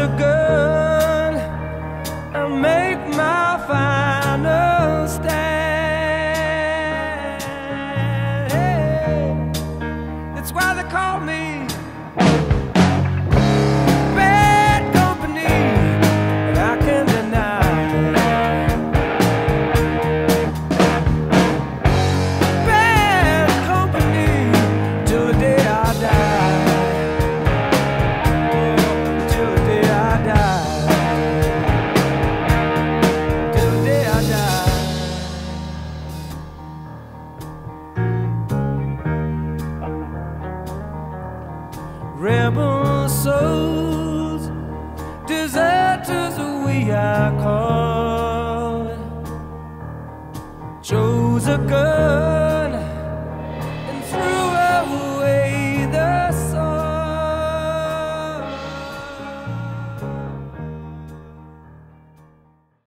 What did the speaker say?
a gun and make my final stand. Hey, that's why they call me bad company, and I can't deny bad company till the day I die. Till the day I die. Till the day I die. Rebel souls, deserters we are called, chose a girl